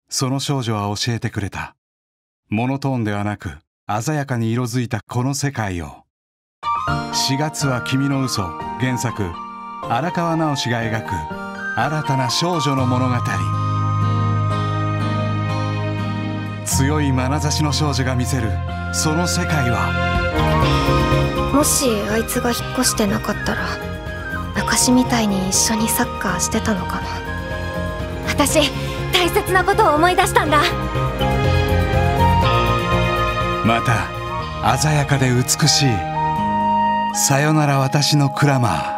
その少女は教えてくれた。モノトーンではなく鮮やかに色づいたこの世界を。4月は君の嘘。原作荒川直志が描く新たな少女の物語。強い眼差しの少女が見せるその世界は。 もしあいつが引っ越してなかったら昔みたいに一緒にサッカーしてたのかな。 私大切なことを思い出したんだ。 また鮮やかで美しい。さよなら私のクラマー。